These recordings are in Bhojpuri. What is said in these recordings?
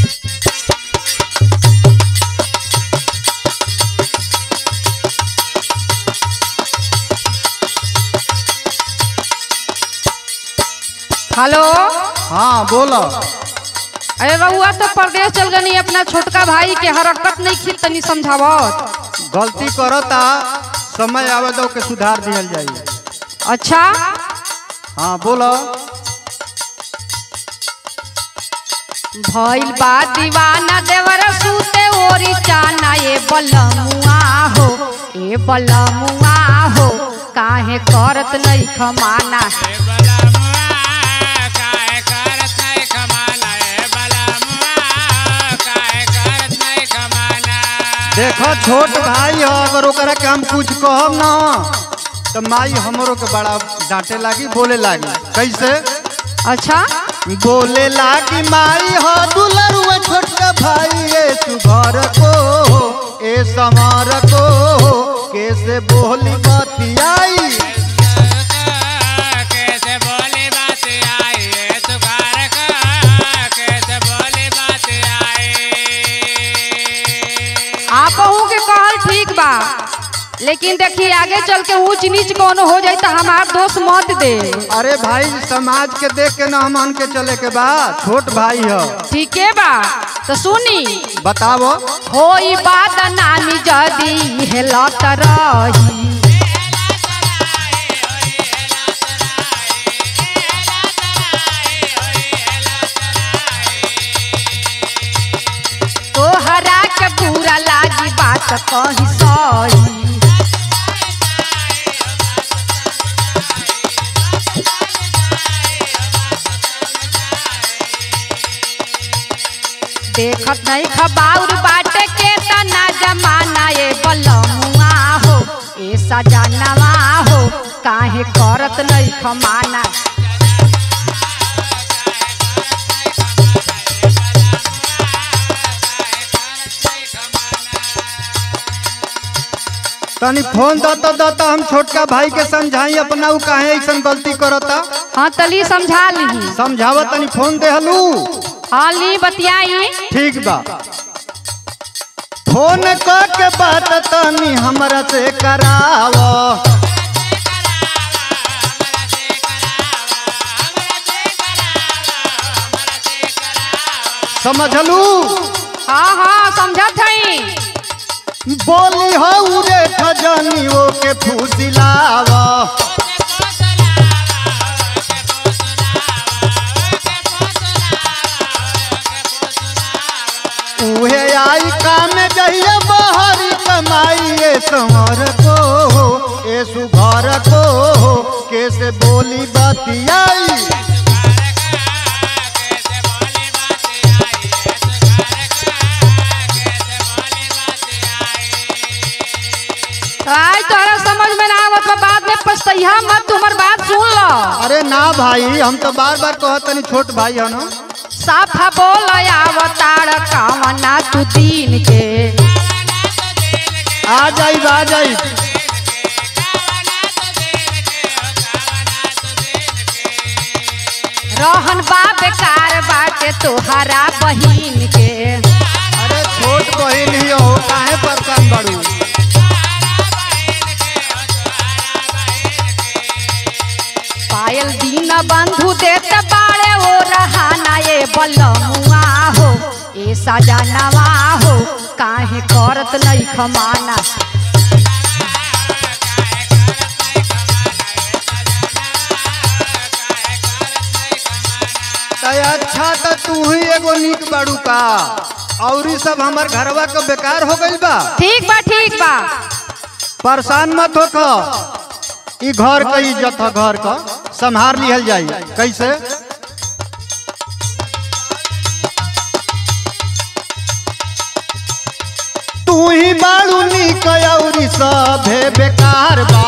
हेलो। हाँ बोलो। अरे रहुआ तो परदेश चल गनी, अपना छोटका भाई के हरकत नहीं खी तनी समझावत। गलती करता समय आवे दो के सुधार दिहल जाई। अच्छा हाँ बोलो। भइल बा दीवाना देवर सूते ओरी चाना, ए बलमुआ हो, ए बलमुआ हो, काहे करत नहीं खमाना। देखो छोट भाई हो, अगर ओकरा के हम कुछ कहब ना तो माई हमरो के बड़ा डांटे लागी, बोले लागी। कैसे? अच्छा बोले लागी माई हो दुलरुआ छोटका भाई, ए सुघर को ए समार को कैसे बोली बतियाई। कैसे बोली बतियाई सुघर को कैसे बोली बतियाई। आप के कहल ठीक बा, लेकिन देखिए आगे चल के ऊंच नीच कोनो हो जाए तो हमार दोस्त मत दे। अरे भाई समाज के देख के ना हमन के चले के बा, छोट भाई हो। ठीक है बा तो सुनी बताओ। होई बात नामी जदी हेलत रही, तोहरा के बुरा लागी बात कही सही। देखत नहीं खबाउर बाटे के तना जमाना, ए बलमुआ हो, ए सजनवा हो, काहे करत नहीं खमाना। तनी फोन दता हम छोटका भाई के समझाई अपना, उ काहे ऐसा गलती करता। हाँ तली समझा ली। समझावा तनी फोन देहलू। हाँ ली बतियाई। ठीक बा। फोन के बात तनी हमरा से कराव। समझलू? हाँ हाँ समझत हई। बोली हो रे खजानी वो के फूसिलावा। उहे आई काम जहिए बाहरी कमाई, ए संवर को ए सुघर को कैसे बोली बतियाई। आज तोहरा समझ में ना आवत बा, बाद में पछतैहा मत, तुम्हार बात सुन लो। अरे ना भाई, हम तो बार बार कहत तनी छोट भाई हो ना। साफा बोल आवतार कामना तू दीन के, आ जाई आ जाई। रहन बा बेकार बाटे तोहरा बहिन के। अरे छोट बहिन ही हो, काहे परेशान बाड़ू। पायल दीन बंधु देते बाड़े ओ रहाना, ए बलमुआ हो, ए सजनवा हो, काहे करत नहीं खमाना। अच्छा तो तू ही एगो नीक बाड़ू का, और ई सब हमार घरवा का बेकार हो गइल बा। ठीक बा ठीक बा। परेशान मत हो, ई घर का इज्जत है, घर का संभाल लिहल जाई। कैसे? तू ही बाड़ू नीक और सभे बेकार बा।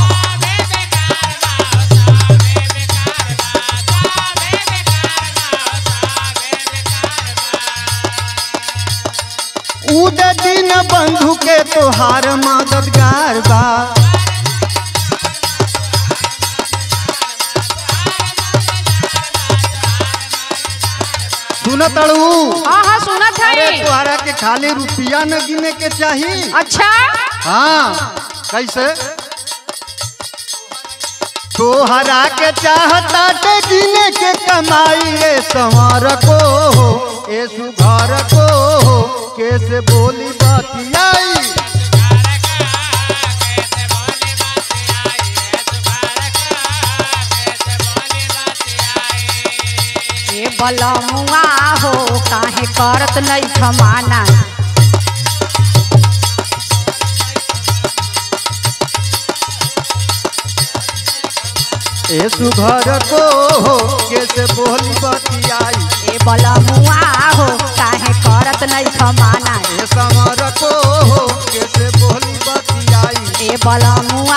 उदय दिन बंधु के तोहार मददगार बा। सुन तड़ू? हाँ हाँ खाली रुपया न गिने के चाहिए। अच्छा हाँ कैसे तोहरा के चाहता ते गिने के कमाई ए संवर को ए सुघर को कैसे बोली बतियाई। ए बलमुआ हो काहे करत नहीं खमाना। ए सुघर को कैसे बोली बतियाई। ए बलमुआ हो काहे करत नहीं खमाना। ए संवर को कैसे बोली बतियाई। ए बलमुआ